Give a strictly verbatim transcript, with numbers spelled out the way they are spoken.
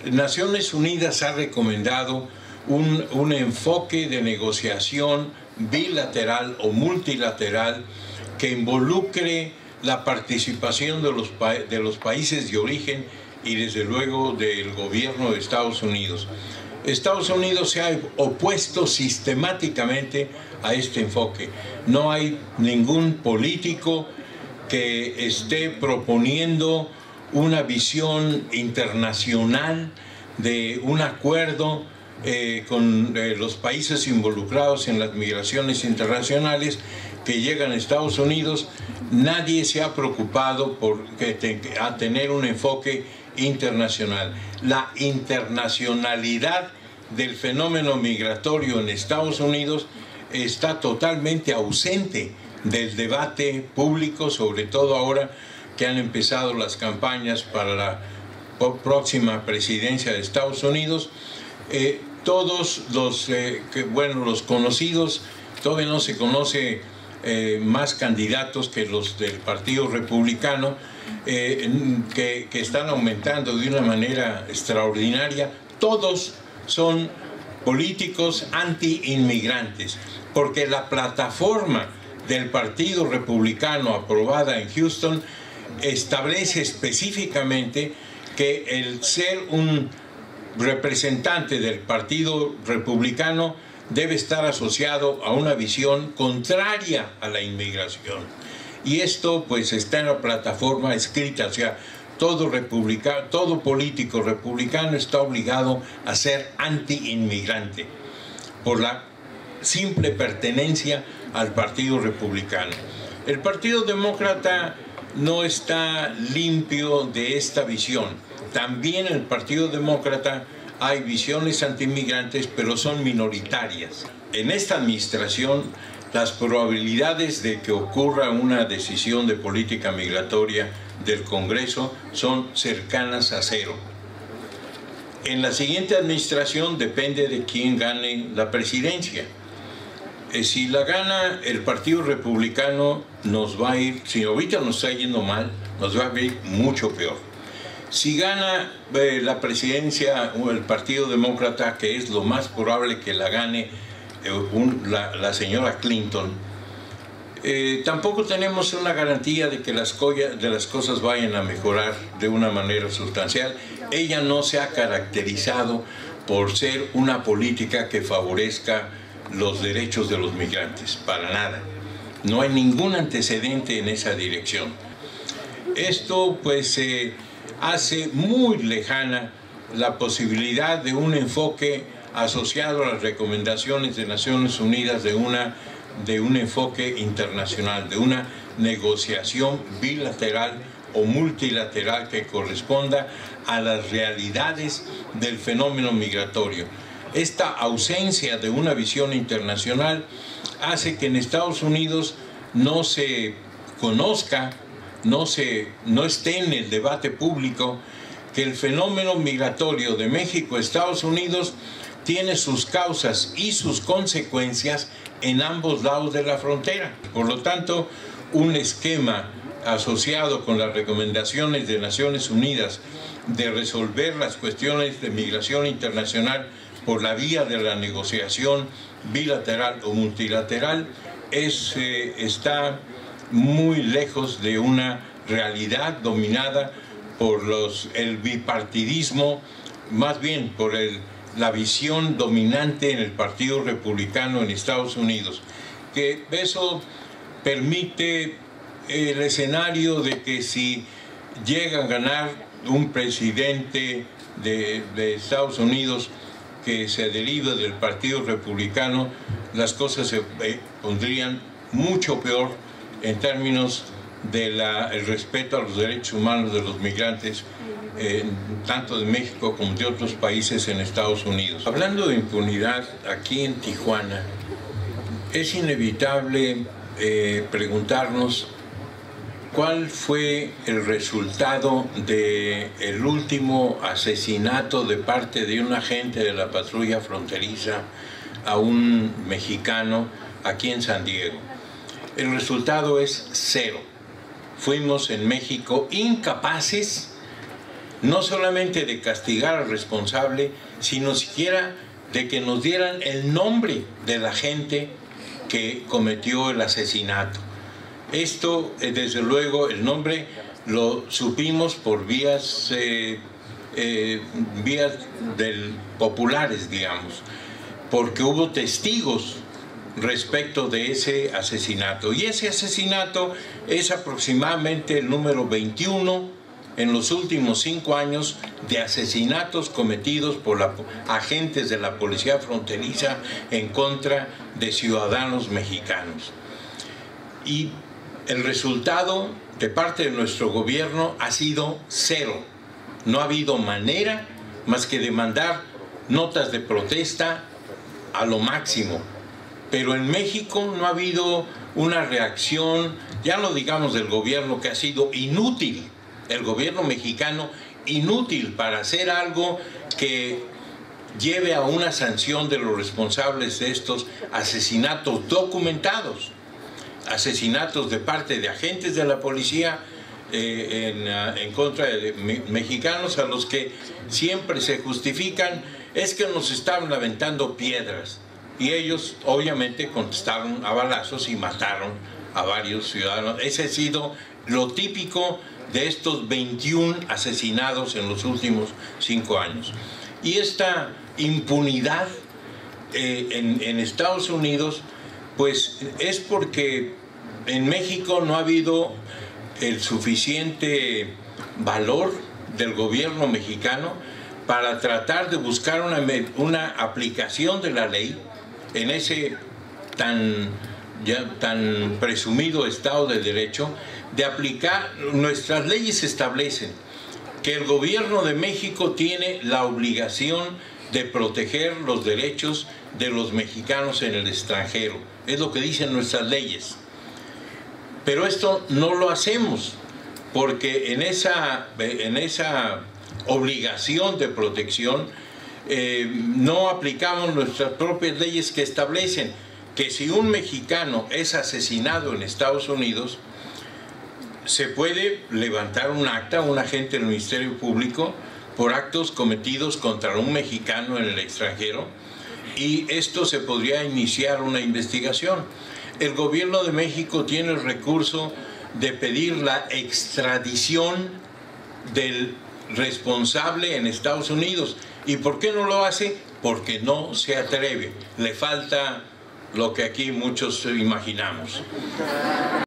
Naciones Unidas ha recomendado un, un enfoque de negociación bilateral o multilateral que involucre la participación de los, de los países de origen y desde luego del gobierno de Estados Unidos. Estados Unidos se ha opuesto sistemáticamente a este enfoque. No hay ningún político que esté proponiendo una visión internacional de un acuerdo eh, con eh, los países involucrados en las migraciones internacionales que llegan a Estados Unidos. Nadie se ha preocupado por que te, a tener un enfoque internacional. La internacionalidad del fenómeno migratorio en Estados Unidos está totalmente ausente del debate público, sobre todo ahora que han empezado las campañas para la próxima presidencia de Estados Unidos. Eh, todos los, eh, que, bueno, los conocidos, todavía no se conoce eh, más candidatos que los del Partido Republicano, eh, que, que están aumentando de una manera extraordinaria. Todos son políticos anti-inmigrantes, porque la plataforma del Partido Republicano aprobada en Houston establece específicamente que el ser un representante del Partido Republicano debe estar asociado a una visión contraria a la inmigración. Y esto pues está en la plataforma escrita, o sea, todo, republicano, todo político republicano está obligado a ser anti-inmigrante por la simple pertenencia al Partido Republicano. El Partido Demócrata no está limpio de esta visión. También en el Partido Demócrata hay visiones antiinmigrantes, pero son minoritarias. En esta administración, las probabilidades de que ocurra una decisión de política migratoria del Congreso son cercanas a cero. En la siguiente administración depende de quién gane la presidencia. Si la gana el Partido Republicano, nos va a ir, si ahorita nos está yendo mal, nos va a ir mucho peor. Si gana eh, la presidencia o el Partido Demócrata, que es lo más probable que la gane eh, un, la, la señora Clinton, eh, tampoco tenemos una garantía de que las, de las cosas vayan a mejorar de una manera sustancial. Ella no se ha caracterizado por ser una política que favorezca los derechos de los migrantes, para nada. No hay ningún antecedente en esa dirección. Esto pues eh, hace muy lejana la posibilidad de un enfoque asociado a las recomendaciones de Naciones Unidas de, una, de un enfoque internacional, de una negociación bilateral o multilateral que corresponda a las realidades del fenómeno migratorio. Esta ausencia de una visión internacional hace que en Estados Unidos no se conozca, no, se, no esté en el debate público que el fenómeno migratorio de México a Estados Unidos tiene sus causas y sus consecuencias en ambos lados de la frontera. Por lo tanto, un esquema asociado con las recomendaciones de Naciones Unidas de resolver las cuestiones de migración internacional por la vía de la negociación bilateral o multilateral es, eh, está muy lejos de una realidad dominada por los, el bipartidismo, más bien por el, la visión dominante en el Partido Republicano en Estados Unidos, que eso permite el escenario de que si llega a ganar un presidente de, de Estados Unidos que se deriva del Partido Republicano, las cosas se eh, pondrían mucho peor en términos del de respeto a los derechos humanos de los migrantes, eh, tanto de México como de otros países en Estados Unidos. Hablando de impunidad, aquí en Tijuana, es inevitable eh, preguntarnos ¿cuál fue el resultado del último asesinato de parte de un agente de la patrulla fronteriza a un mexicano aquí en San Diego? El resultado es cero. Fuimos en México incapaces no solamente de castigar al responsable, sino siquiera de que nos dieran el nombre de la gente que cometió el asesinato. Esto, desde luego, el nombre lo supimos por vías, eh, eh, vías del, populares, digamos, porque hubo testigos respecto de ese asesinato. Y ese asesinato es aproximadamente el número veintiuno en los últimos cinco años de asesinatos cometidos por la, agentes de la policía fronteriza en contra de ciudadanos mexicanos. Y el resultado de parte de nuestro gobierno ha sido cero. No ha habido manera más que de mandar notas de protesta a lo máximo. Pero en México no ha habido una reacción, ya no digamos del gobierno, que ha sido inútil, el gobierno mexicano inútil para hacer algo que lleve a una sanción de los responsables de estos asesinatos documentados, asesinatos de parte de agentes de la policía eh, en, en contra de me, mexicanos a los que siempre se justifican, es que nos estaban aventando piedras. Y ellos obviamente contestaron a balazos y mataron a varios ciudadanos. Ese ha sido lo típico de estos veintiún asesinados en los últimos cinco años. Y esta impunidad eh, en, en Estados Unidos, pues es porque en México no ha habido el suficiente valor del gobierno mexicano para tratar de buscar una, una aplicación de la ley en ese tan, ya, tan presumido Estado de Derecho, de aplicar. Nuestras leyes establecen que el gobierno de México tiene la obligación de proteger los derechos de los mexicanos en el extranjero. Es lo que dicen nuestras leyes. Pero esto no lo hacemos, porque en esa, en esa obligación de protección Eh, no aplicamos nuestras propias leyes que establecen que si un mexicano es asesinado en Estados Unidos, se puede levantar un acta a un agente del Ministerio Público por actos cometidos contra un mexicano en el extranjero, y esto se podría iniciar una investigación. El gobierno de México tiene el recurso de pedir la extradición del responsable en Estados Unidos. ¿Y por qué no lo hace? Porque no se atreve. Le falta lo que aquí muchos imaginamos.